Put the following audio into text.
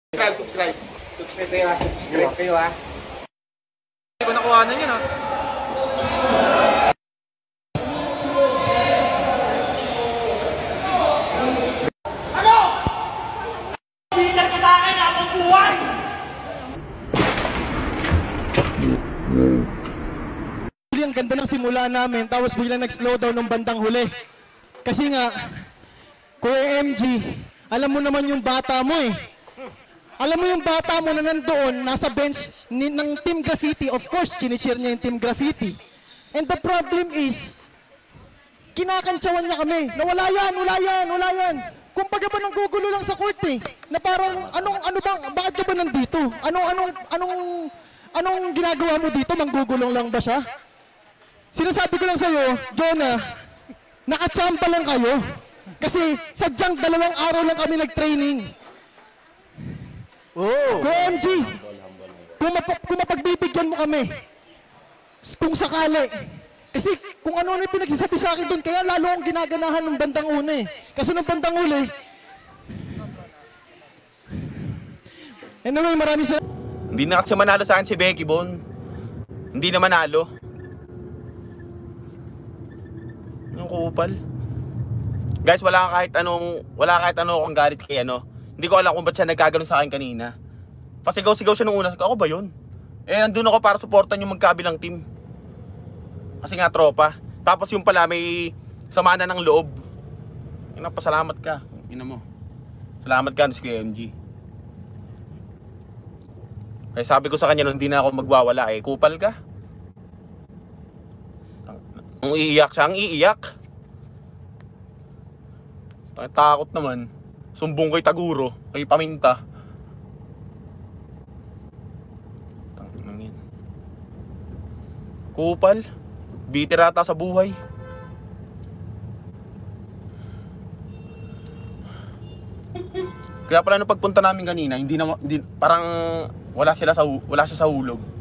Subscribe. Subscribe kayo ha. Subscribe kayo ha. Hindi ko nakuha na yun ha. Ano? Bitter ka sa akin habang buhay! Ang ganda ng simula namin, tapos biglang nag-slow down ng bandang huli. Kasi nga, Kuya MG, alam mo naman yung bata mo eh. Alam mo yung bata mo na nandoon, nasa bench ng Team Graffiti. Of course, kinicheer niya yung Team Graffiti. And the problem is, kinakantsawan niya kami, na wala yan. Kumbaga ba nanggugulo lang sa court eh. Na parang, bakit ka ba nandito? Anong ginagawa mo dito? Manggugulong lang ba siya? Sinasabi ko lang sa'yo, Jonah, nakachamba lang kayo. Kasi sadyang 2 araw lang kami nag-training. Kuya MG, kung mapagbibigyan mo kami, kung sakali, kasi kung ano yung pinagsasabi sa akin doon, kaya lalo akong ginaganahan ng bandang una eh. Kasi ng bandang uli, anyway, maraming salamat. Hindi na kasi manalo sa akin si Becky Bon. Hindi na manalo. Yung kupal. Guys, wala kahit ano akong galit kay ano. Hindi ko alam kung ba't siya nagkaganon sa akin kanina. Pasigaw-sigaw siya nung una. Ako ba yun? Eh, nandun ako para supportan yung magkabilang team. Kasi nga tropa. Tapos yung pala may sama na ng loob. Pasalamat ka. Ina mo. Salamat ka si KMG. Kaya sabi ko sa kanya nung hindi na ako magwawala eh. Kupal ka. Ang iiyak siya. Ang iiyak. Takot naman. Sumbong kay Taguro, kay Paminta. Kupal. Bitter ata sa buhay. Kaya pala nung pagpunta namin kanina, hindi parang wala siya sa hulog.